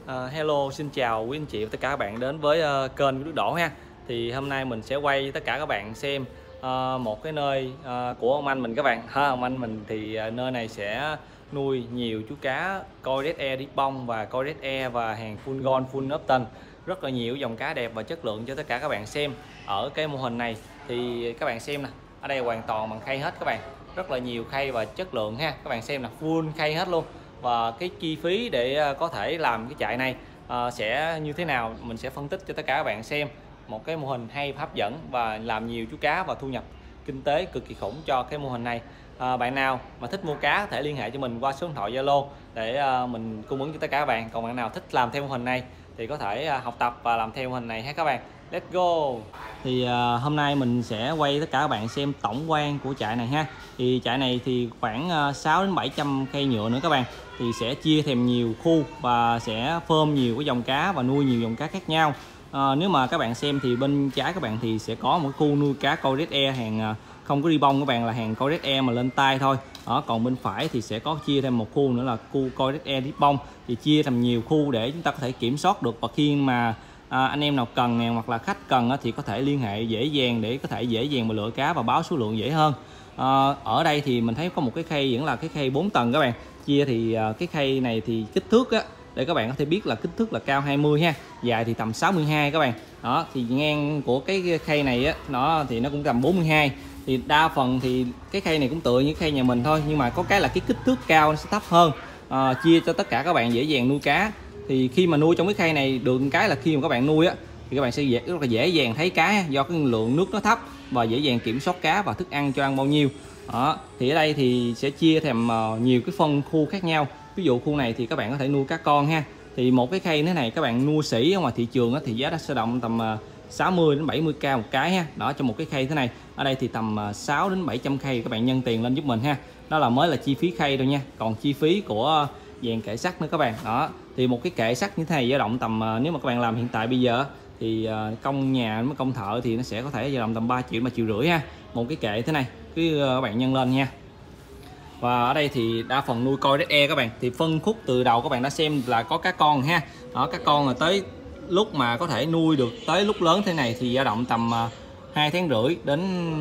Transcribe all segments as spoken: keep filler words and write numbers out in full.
Uh, hello, xin chào quý anh chị và tất cả các bạn đến với uh, kênh của Đức Đỗ ha. Thì hôm nay mình sẽ quay tất cả các bạn xem uh, một cái nơi uh, của ông anh mình các bạn ha. Ông anh mình thì uh, nơi này sẽ nuôi nhiều chú cá Koi Red Air Ribbon và Koi Red Air và hàng full gold, full Upton, rất là nhiều dòng cá đẹp và chất lượng cho tất cả các bạn xem. Ở cái mô hình này thì các bạn xem nè, ở đây hoàn toàn bằng khay hết các bạn, rất là nhiều khay và chất lượng ha. Các bạn xem là full khay hết luôn. Và cái chi phí để có thể làm cái trại này uh, sẽ như thế nào, mình sẽ phân tích cho tất cả các bạn xem. Một cái mô hình hay và hấp dẫn và làm nhiều chú cá và thu nhập kinh tế cực kỳ khủng cho cái mô hình này. uh, Bạn nào mà thích mua cá có thể liên hệ cho mình qua số điện thoại Zalo để uh, mình cung ứng cho tất cả các bạn. Còn bạn nào thích làm theo mô hình này thì có thể uh, học tập và làm theo mô hình này ha các bạn. Let's go. Thì uh, hôm nay mình sẽ quay tất cả các bạn xem tổng quan của trại này ha. Thì trại này thì khoảng uh, sáu đến bảy trăm cây nhựa nữa các bạn. Thì sẽ chia thành nhiều khu và sẽ phơm nhiều cái dòng cá và nuôi nhiều dòng cá khác nhau. À, nếu mà các bạn xem thì bên trái các bạn thì sẽ có một khu nuôi cá Koi Red Air hàng không có ribbon các bạn, là hàng Koi Red Air mà lên tay thôi. Đó, còn bên phải thì sẽ có chia thêm một khu nữa là khu Koi Red Air ribbon, thì chia thành nhiều khu để chúng ta có thể kiểm soát được, và khi mà à, anh em nào cần nè hoặc là khách cần á, thì có thể liên hệ dễ dàng để có thể dễ dàng mà lựa cá và báo số lượng dễ hơn. À, ở đây thì mình thấy có một cái khay vẫn là cái khay bốn tầng các bạn. Chia thì uh, cái khay này thì kích thước á, để các bạn có thể biết là kích thước là cao hai mươi ha, dài thì tầm sáu mươi hai các bạn. Đó, thì ngang của cái khay này á, nó thì nó cũng tầm bốn mươi hai. Thì đa phần thì cái khay này cũng tựa như khay nhà mình thôi, nhưng mà có cái là cái kích thước cao nó sẽ thấp hơn. À, chia cho tất cả các bạn dễ dàng nuôi cá. Thì khi mà nuôi trong cái khay này được cái là khi mà các bạn nuôi á thì các bạn sẽ dễ, rất là dễ dàng thấy cá, do cái lượng nước nó thấp và dễ dàng kiểm soát cá và thức ăn cho ăn bao nhiêu. Đó, thì ở đây thì sẽ chia thành uh, nhiều cái phân khu khác nhau. Ví dụ khu này thì các bạn có thể nuôi cá con ha. Thì một cái khay thế này các bạn nuôi sỉ ở ngoài thị trường á, thì giá nó sẽ động tầm uh, sáu mươi đến bảy mươi k một cái ha. Đó, trong một cái khay thế này. Ở đây thì tầm uh, sáu đến bảy trăm khay, các bạn nhân tiền lên giúp mình ha. Đó là mới là chi phí khay thôi nha. Còn chi phí của uh, dàn kệ sắt nữa các bạn. Đó, thì một cái kệ sắt như thế này dao động tầm uh, nếu mà các bạn làm hiện tại bây giờ thì uh, công nhà với công thợ thì nó sẽ có thể dao động tầm ba triệu mà triệu rưỡi ha. Một cái kệ thế này cứ các bạn nhân lên nha. Và ở đây thì đa phần nuôi Koi Red Air các bạn, thì phân khúc từ đầu các bạn đã xem là có cá con ha. Đó, cá con là tới lúc mà có thể nuôi được tới lúc lớn thế này thì dao động tầm hai tháng rưỡi đến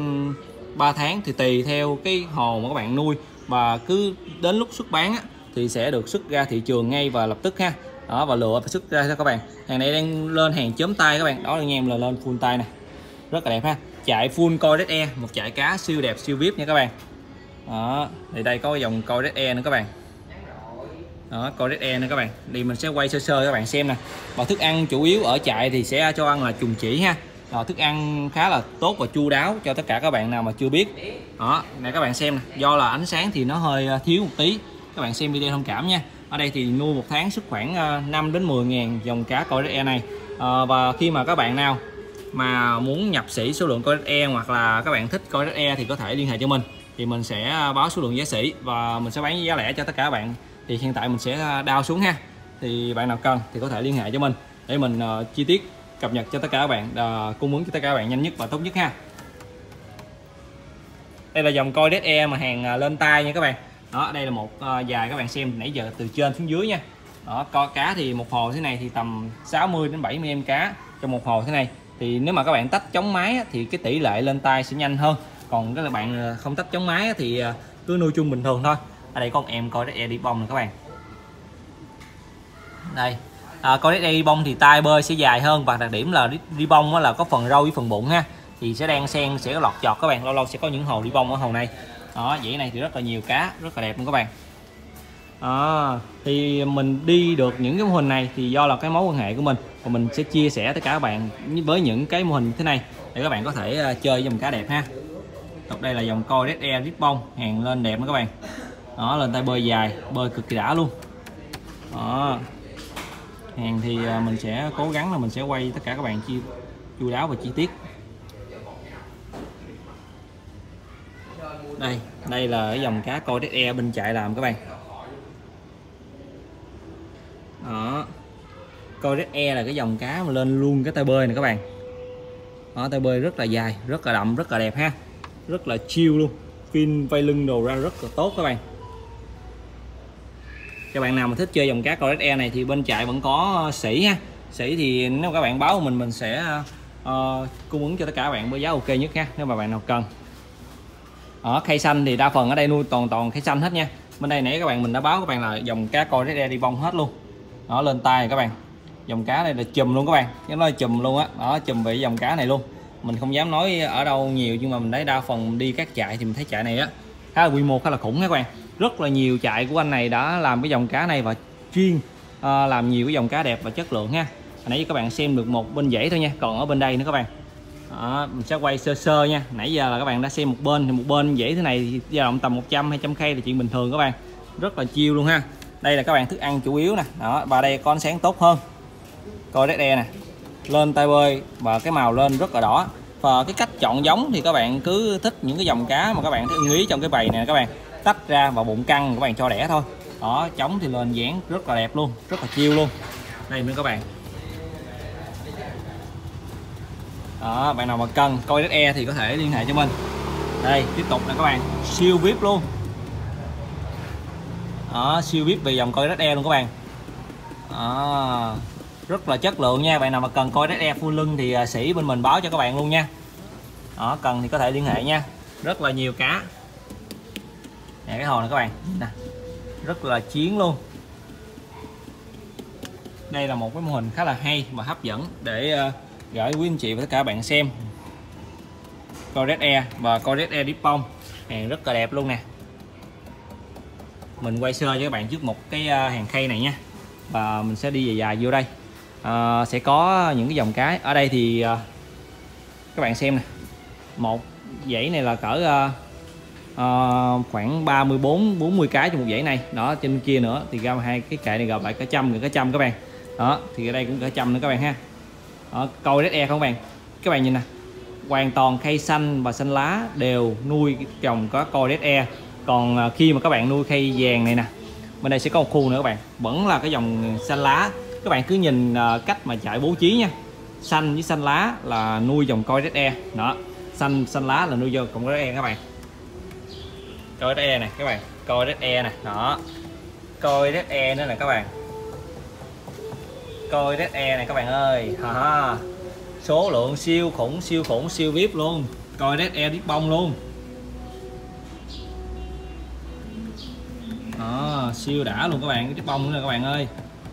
ba tháng, thì tùy theo cái hồ mà các bạn nuôi, và cứ đến lúc xuất bán á, thì sẽ được xuất ra thị trường ngay và lập tức ha. Đó, và lựa phải xuất ra cho các bạn. Hàng này đang lên hàng chớm tay các bạn. Đó anh em là lên full tay này, rất là đẹp ha. Chạy full Koi Red Air, một chạy cá siêu đẹp siêu vip nha các bạn. Đó, thì đây có dòng Koi Red Air nữa các bạn. Đó, Koi Red Air nữa các bạn. Thì mình sẽ quay sơ sơ các bạn xem nè. Và thức ăn chủ yếu ở trại thì sẽ cho ăn là trùng chỉ ha. Rồi, thức ăn khá là tốt và chu đáo cho tất cả các bạn nào mà chưa biết. Đó, này các bạn xem nè. Do là ánh sáng thì nó hơi thiếu một tí, các bạn xem video thông cảm nha. Ở đây thì nuôi một tháng xuất khoảng năm đến mười ngàn dòng cá Koi Red Air này. À, và khi mà các bạn nào mà muốn nhập sỉ số lượng Koi Red Air hoặc là các bạn thích Koi Red Air thì có thể liên hệ cho mình, thì mình sẽ báo số lượng giá sỉ và mình sẽ bán với giá lẻ cho tất cả các bạn. Thì hiện tại mình sẽ đao xuống ha, thì bạn nào cần thì có thể liên hệ cho mình để mình uh, chi tiết cập nhật cho tất cả các bạn, uh, cung ứng cho tất cả các bạn nhanh nhất và tốt nhất ha. Đây là dòng Koi Red Air mà hàng uh, lên tay nha các bạn. Đó, đây là một uh, dài các bạn xem nãy giờ từ trên xuống dưới nha. Đó, co cá thì một hồ thế này thì tầm sáu mươi đến bảy mươi em cá trong một hồ thế này. Thì nếu mà các bạn tách chống máy á, thì cái tỷ lệ lên tay sẽ nhanh hơn. Còn các bạn không tách chống máy á, thì cứ nuôi chung bình thường thôi. Ở đây có một em Koi Red Air ribbon này các bạn. Đây, à, Koi Red Air ribbon thì tay bơi sẽ dài hơn, và đặc điểm là ribbon là có phần râu với phần bụng ha. Thì sẽ đan xen, sẽ có lọt chọt các bạn, lâu lâu sẽ có những hồ ribbon ở hồ này. Đó, dãy này thì rất là nhiều cá, rất là đẹp luôn các bạn. À, thì mình đi được những cái mô hình này thì do là cái mối quan hệ của mình, và mình sẽ chia sẻ tất cả các bạn với những cái mô hình như thế này để các bạn có thể uh, chơi dòng cá đẹp ha. Đây là dòng Koi Red Air ribbon, hàng lên đẹp đó các bạn. Đó, lên tay bơi dài, bơi cực kỳ đã luôn. Đó, hàng thì uh, mình sẽ cố gắng là mình sẽ quay tất cả các bạn chi chu đáo và chi tiết. Đây, đây là cái dòng cá Koi Red Air bên chạy làm các bạn. Đó, Koi Red Air là cái dòng cá mà lên luôn cái tay bơi này các bạn. Đó, tay bơi rất là dài, rất là đậm, rất là đẹp ha, rất là chill luôn. Fin vây lưng đồ ra rất là tốt các bạn. Các bạn nào mà thích chơi dòng cá Corex Air này thì bên Trại vẫn có sỉ ha. Sỉ thì nếu các bạn báo mình mình sẽ uh, cung ứng cho tất cả các bạn với giá ok nhất ha, nếu mà bạn nào cần. Ở khay xanh thì đa phần ở đây nuôi toàn toàn khay xanh hết nha. Bên đây nãy các bạn mình đã báo các bạn là dòng cá Corex Air đi bông hết luôn. Đó, lên tay các bạn. Dòng cá này là chùm luôn các bạn, nó nói chùm luôn á, đó. đó chùm về dòng cá này luôn. Mình không dám nói ở đâu nhiều nhưng mà mình thấy đa phần đi các trại thì mình thấy trại này á khá là quy mô, khá là khủng các bạn. Rất là nhiều trại của anh này đã làm cái dòng cá này và chuyên uh, làm nhiều cái dòng cá đẹp và chất lượng ha. Hồi nãy các bạn xem được một bên dãy thôi nha, còn ở bên đây nữa các bạn. Đó, mình sẽ quay sơ sơ nha. Nãy giờ là các bạn đã xem một bên, thì một bên dãy thế này thì dao động tầm một trăm hai trăm khay là chuyện bình thường các bạn. Rất là chiêu luôn ha. Đây là các bạn thức ăn chủ yếu nè. Đó, và đây có ánh sáng tốt hơn. Corex Air nè. Lên tay bơi và cái màu lên rất là đỏ. Và cái cách chọn giống thì các bạn cứ thích những cái dòng cá mà các bạn thấy ưng ý trong cái bầy này các bạn, tách ra và bụng căng các bạn cho đẻ thôi. Đó, trống thì lên dáng rất là đẹp luôn, rất là chiêu luôn. Đây nữa các bạn. Đó, bạn nào mà cần Corex Air thì có thể liên hệ cho mình. Đây, tiếp tục nè các bạn, siêu vip luôn. Đó, siêu vip về dòng Corex Air luôn các bạn. Đó, rất là chất lượng nha. Bạn nào mà cần Corex Air full lưng thì Sĩ bên mình báo cho các bạn luôn nha. Đó, cần thì có thể liên hệ nha. Rất là nhiều cá. Nè cái hồ này các bạn nè, rất là chiến luôn. Đây là một cái mô hình khá là hay và hấp dẫn để uh, gửi quý anh chị và tất cả các bạn xem. Corex Air và Corex Air Deep Bông hàng rất là đẹp luôn nè. Mình quay sơ cho các bạn trước một cái hàng khay này nha, và mình sẽ đi dài dài vô đây. À, sẽ có những cái dòng cái ở đây thì uh, các bạn xem nè, một dãy này là cỡ uh, uh, khoảng ba mươi bốn bốn mươi cái trong một dãy này. Đó, trên kia nữa thì ra hai cái kệ này gặp lại cả trăm, cả trăm các bạn. Đó, thì ở đây cũng cả trăm nữa các bạn ha. Đó, Corex Air không các bạn. Các bạn nhìn nè, hoàn toàn khay xanh và xanh lá đều nuôi trồng có Corex Air. Còn khi mà các bạn nuôi khay vàng này nè, bên đây sẽ có một khu nữa các bạn, vẫn là cái dòng xanh lá. Các bạn cứ nhìn cách mà Trại bố trí nha, xanh với xanh lá là nuôi dòng Corex Air. Đó, xanh xanh lá là nuôi dòng Corex Air các bạn. Corex Air này các bạn, Corex Air nè, đó, Corex Air nữa nè các bạn, Corex Air này các bạn ơi. Ha, số lượng siêu khủng, siêu khủng, siêu vip luôn. Corex Air Deep Bông luôn. Đó, siêu đã luôn các bạn, cái Deep Bông nữa nè các bạn ơi.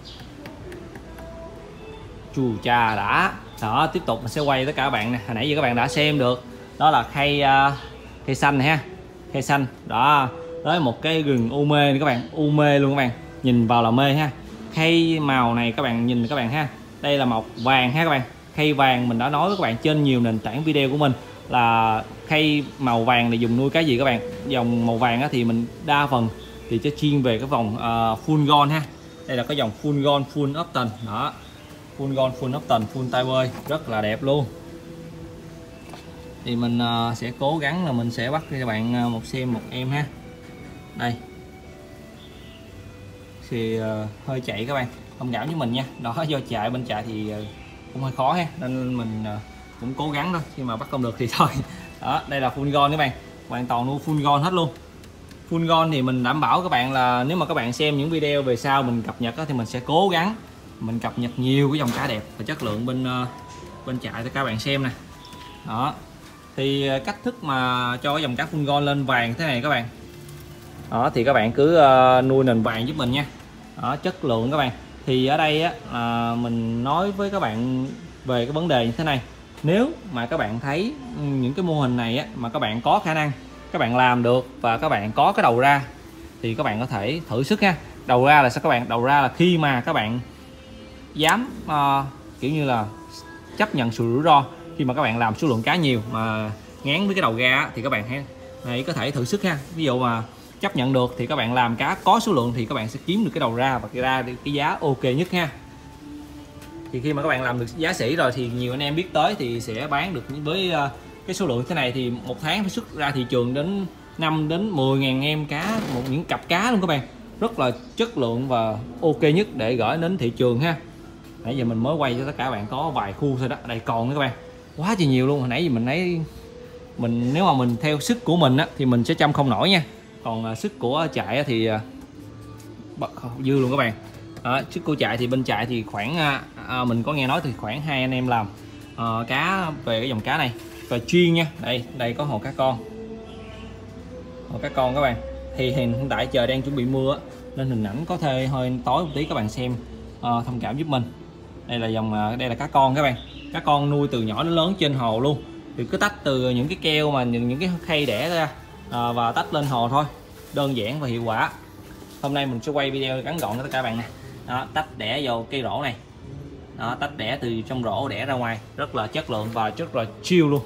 Chù chà đã. Đó, tiếp tục mình sẽ quay tất cả các bạn nè. Hồi nãy giờ các bạn đã xem được, đó là khay uh, khay xanh này ha, khay xanh đó, với một cái rừng u mê này các bạn, u mê luôn các bạn, nhìn vào là mê ha. Khay màu này các bạn nhìn các bạn ha, đây là màu vàng ha các bạn. Khay vàng mình đã nói với các bạn trên nhiều nền tảng video của mình là khay màu vàng này dùng nuôi cái gì các bạn. Dòng màu vàng thì mình đa phần thì sẽ chuyên về cái vòng uh, full gold ha. Đây là cái dòng full gold, full opton đó, full gold, full opton, full tay bơi rất là đẹp luôn. Thì mình uh, sẽ cố gắng là mình sẽ bắt cho các bạn uh, một xem một em ha. Đây thì uh, hơi chạy các bạn, thông cảm với mình nha. Đó, do chạy bên Trại thì uh, cũng hơi khó ha, nên mình uh, cũng cố gắng thôi, khi mà bắt không được thì thôi. Đó, đây là full gold các bạn, hoàn toàn nuôi full gold hết luôn. Full gold thì mình đảm bảo các bạn là nếu mà các bạn xem những video về sau mình cập nhật đó, thì mình sẽ cố gắng mình cập nhật nhiều cái dòng cá đẹp và chất lượng bên uh, bên Trại cho các bạn xem nè. Đó, thì cách thức mà cho cái dòng cá full gold lên vàng thế này các bạn. Đó, thì các bạn cứ uh, nuôi nền vàng giúp mình nha. Đó, chất lượng các bạn. Thì ở đây á, uh, mình nói với các bạn về cái vấn đề như thế này. Nếu mà các bạn thấy những cái mô hình này á, mà các bạn có khả năng, các bạn làm được và các bạn có cái đầu ra thì các bạn có thể thử sức ha. Đầu ra là sao các bạn? Đầu ra là khi mà các bạn dám uh, kiểu như là chấp nhận sự rủi ro, khi mà các bạn làm số lượng cá nhiều mà ngán với cái đầu ra thì các bạn hãy hãy có thể thử sức ha. Ví dụ mà chấp nhận được thì các bạn làm cá có số lượng thì các bạn sẽ kiếm được cái đầu ra và cái ra cái giá ok nhất ha. Thì khi mà các bạn làm được giá sỉ rồi thì nhiều anh em biết tới thì sẽ bán được với uh, cái số lượng thế này thì một tháng phải xuất ra thị trường đến năm đến mười ngàn em cá, một những cặp cá luôn các bạn, rất là chất lượng và ok nhất để gửi đến thị trường ha. Nãy giờ mình mới quay cho tất cả các bạn có vài khu thôi đó, đây còn nữa các bạn, quá chi nhiều luôn. Hồi nãy giờ mình thấy mình nếu mà mình theo sức của mình á, thì mình sẽ chăm không nổi nha, còn sức của Trại thì bật dư luôn các bạn. Đó, trước cua chạy thì bên chạy thì khoảng à, mình có nghe nói thì khoảng hai anh em làm à, cá về cái dòng cá này và chuyên nha. Đây đây có hồ cá con, hồ cá con các bạn. Thì hiện tại trời đang chuẩn bị mưa nên hình ảnh có thể hơi tối một tí, các bạn xem à, thông cảm giúp mình. Đây là dòng đây là cá con các bạn, cá con nuôi từ nhỏ đến lớn trên hồ luôn. Thì cứ tách từ những cái keo mà những, những cái khay đẻ ra à, và tách lên hồ thôi, đơn giản và hiệu quả. Hôm nay mình sẽ quay video ngắn gọn cho tất cả các bạn nè. Đó, tách đẻ vào cây rổ này. Đó, tách đẻ từ trong rổ đẻ ra ngoài, rất là chất lượng và rất là chill luôn.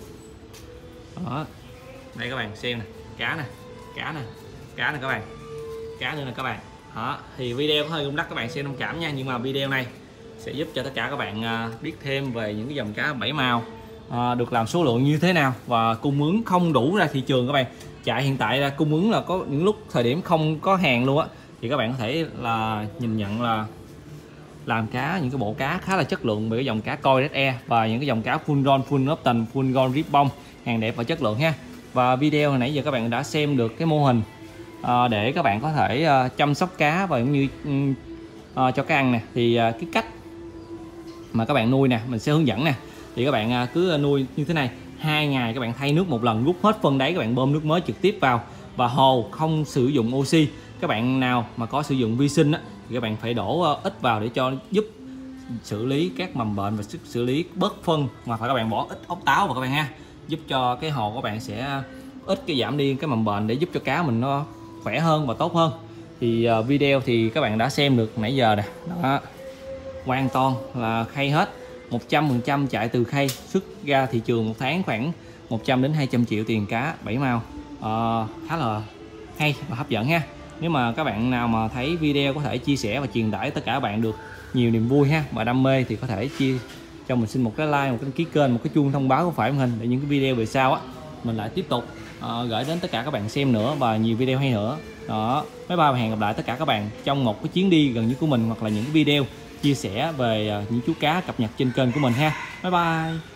Đó. Đây các bạn xem nè, cá nè, cá nè, cá nè các bạn, cá nữa nè các bạn. Đó, thì video có hơi rung lắc các bạn xem thông cảm nha, nhưng mà video này sẽ giúp cho tất cả các bạn biết thêm về những cái dòng cá bảy màu à, được làm số lượng như thế nào và cung ứng không đủ ra thị trường các bạn. Chạy hiện tại là cung ứng là có những lúc thời điểm không có hàng luôn á, thì các bạn có thể là nhìn nhận là làm cá những cái bộ cá khá là chất lượng về cái dòng cá Koi Red Air và những cái dòng cá full ron, full Upton, full gold ribbon, hàng đẹp và chất lượng ha. Và video hồi nãy giờ các bạn đã xem được cái mô hình à, để các bạn có thể à, chăm sóc cá và cũng như à, cho cá ăn nè. Thì à, cái cách mà các bạn nuôi nè mình sẽ hướng dẫn nè. Thì các bạn à, cứ nuôi như thế này, hai ngày các bạn thay nước một lần, rút hết phân đáy, các bạn bơm nước mới trực tiếp vào và hồ không sử dụng oxy. Các bạn nào mà có sử dụng vi sinh á, thì các bạn phải đổ uh, ít vào để cho giúp xử lý các mầm bệnh và sức xử lý bớt phân, mà phải các bạn bỏ ít ốc táo vào các bạn ha, giúp cho cái hồ của bạn sẽ ít cái giảm đi cái mầm bệnh để giúp cho cá mình nó khỏe hơn và tốt hơn. Thì uh, video thì các bạn đã xem được nãy giờ nè, đó hoàn toàn là khay hết, một trăm phần trăm chạy từ khay, xuất ra thị trường một tháng khoảng một trăm đến hai trăm triệu tiền cá bảy màu, uh, khá là hay và hấp dẫn ha. Nếu mà các bạn nào mà thấy video có thể chia sẻ và truyền tải tất cả các bạn được nhiều niềm vui ha và đam mê thì có thể chia cho mình xin một cái like, một cái đăng ký kênh, một cái chuông thông báo của Phải Màn Hình để những cái video về sau á mình lại tiếp tục uh, gửi đến tất cả các bạn xem nữa và nhiều video hay nữa. Đó, bye bye và hẹn gặp lại tất cả các bạn trong một cái chuyến đi gần như của mình hoặc là những video chia sẻ về uh, những chú cá cập nhật trên kênh của mình ha. Bye bye.